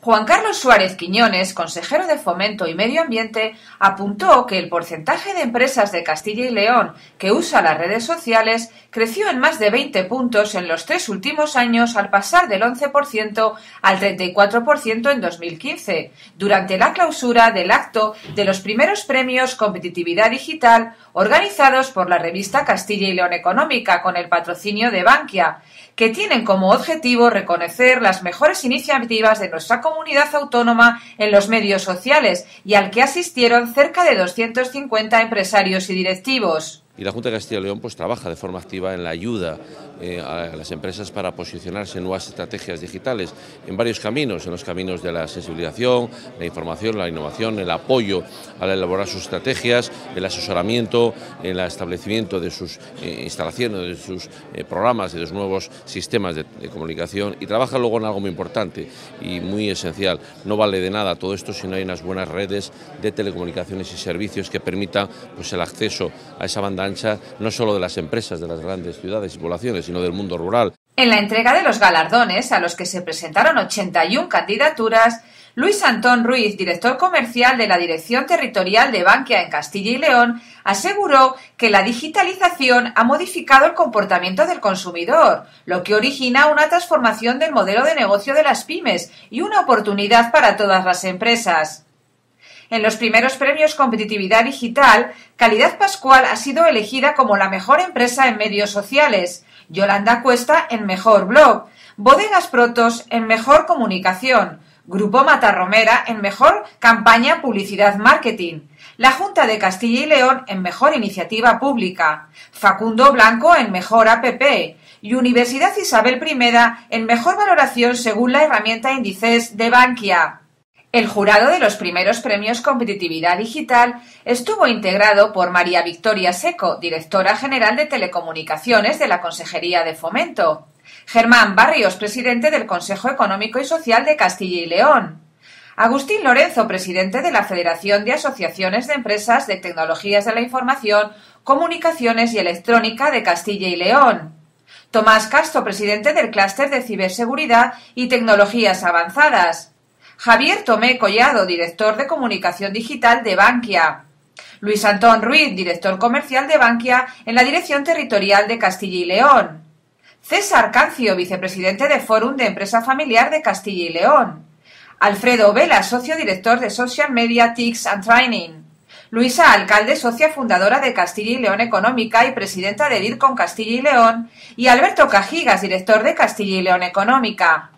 Juan Carlos Suárez Quiñones, consejero de Fomento y Medio Ambiente, apuntó que el porcentaje de empresas de Castilla y León que usa las redes sociales creció en más de 20 puntos en los 3 últimos años al pasar del 11% al 34% en 2015, durante la clausura del acto de los primeros premios Competitividad Digital organizados por la revista Castilla y León Económica con el patrocinio de Bankia, que tienen como objetivo reconocer las mejores iniciativas de nuestra comunidad autónoma en los medios sociales y al que asistieron cerca de 250 empresarios y directivos. Y la Junta de Castilla y León pues trabaja de forma activa en la ayuda a las empresas para posicionarse en nuevas estrategias digitales en varios caminos, en los caminos de la sensibilización, la información, la innovación, el apoyo al elaborar sus estrategias, el asesoramiento, el establecimiento de sus instalaciones, de sus programas, de los nuevos sistemas de comunicación, y trabaja luego en algo muy importante y muy esencial. No vale de nada todo esto si no hay unas buenas redes de telecomunicaciones y servicios que permitan pues el acceso a esa banda ancha, no solo de las empresas de las grandes ciudades y poblaciones, sino del mundo rural. En la entrega de los galardones, a los que se presentaron 81 candidaturas, Luis Antón Ruiz, director comercial de la Dirección Territorial de Bankia en Castilla y León, aseguró que la digitalización ha modificado el comportamiento del consumidor, lo que origina una transformación del modelo de negocio de las pymes y una oportunidad para todas las empresas. En los primeros premios Competitividad Digital, Calidad Pascual ha sido elegida como la mejor empresa en medios sociales, Yolanda Cuesta en Mejor Blog, Bodegas Protos en Mejor Comunicación, Grupo Matarromera en Mejor Campaña Publicidad Marketing, la Junta de Castilla y León en Mejor Iniciativa Pública, Facundo Blanco en Mejor APP y Universidad Isabel I en Mejor Valoración según la herramienta Índices de Bankia. El jurado de los primeros premios Competitividad Digital estuvo integrado por María Victoria Seco, directora general de Telecomunicaciones de la Consejería de Fomento, Germán Barrios, presidente del Consejo Económico y Social de Castilla y León, Agustín Lorenzo, presidente de la Federación de Asociaciones de Empresas de Tecnologías de la Información, Comunicaciones y Electrónica de Castilla y León, Tomás Castro, presidente del Clúster de Ciberseguridad y Tecnologías Avanzadas, Javier Tomé Collado, director de Comunicación Digital de Bankia, Luis Antón Ruiz, director comercial de Bankia en la Dirección Territorial de Castilla y León, César Cancio, vicepresidente de Fórum de Empresa Familiar de Castilla y León, Alfredo Vela, socio director de Social Media TICS and Training, Luisa Alcalde, socia fundadora de Castilla y León Económica y presidenta de DIRCOM Castilla y León, y Alberto Cajigas, director de Castilla y León Económica.